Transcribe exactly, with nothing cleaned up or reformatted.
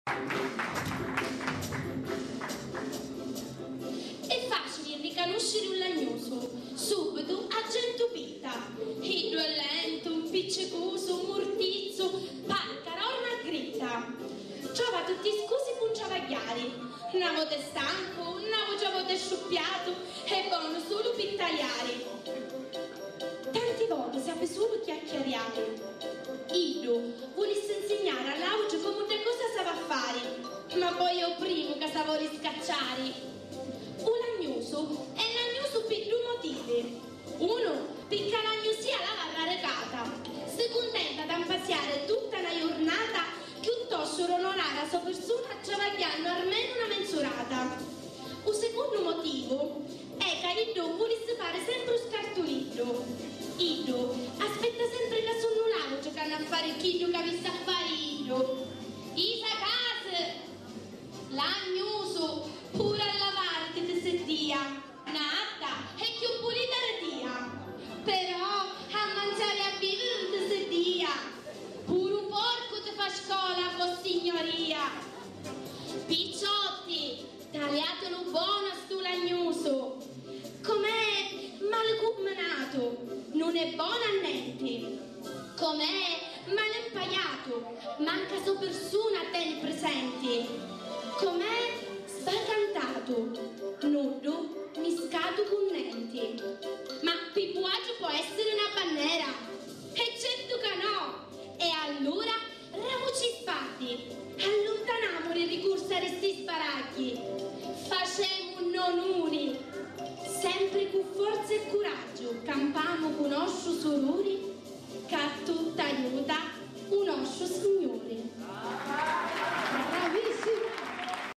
È facile riconoscere un lagnoso, subito a gente pitta. Iddo è lento, un piccicoso, un mortizzo, pancarona gritta. Trova tutti scusi punciavagliari. Una volta è stanco, una volta è sciuppiato, è buono solo per tagliare. Tanti volte si è solo chiacchieriato. Iddo volesse insegnare all'auge come una cosa sa fare, ma poi è il primo che sa vuole scacciare. Un lagnoso è lagnoso per due motivi. Uno, perché lagnosia la va recata, si contenta di impazziare tutta la giornata piuttosto non ha la sua persona travagliando almeno una mensurata. Un secondo motivo è che Iddo volesse fare sempre un scartolino. Iddo aspetta sempre la sonnolauge che hanno a fare il chiglio che vi sa fare Iddo. Isa casa, lagnoso, pure a lavare che ti si dia, nata e più pulita la dia. Però a mangiare a vivere non ti si dia, pure un porco ti fa scuola con signoria. Picciotti, tagliatelo buono sto lagnoso, com'è malcuminato, non è buono a niente, com'è mal impaiato, manca sua persona a te presente, com'è sbacantato, nudo, miscato con niente. Ma pipuaggio può essere una bandiera, e certo che no. E allora ramoci spatti, allontaniamoli il ricorso a resti sparagli, facciamo un non uni, sempre con forza e coraggio, campamo con oscio sorori, che a tutta aiuta